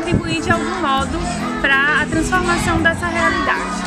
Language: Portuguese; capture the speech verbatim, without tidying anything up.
contribuir de algum modo para a transformação dessa realidade.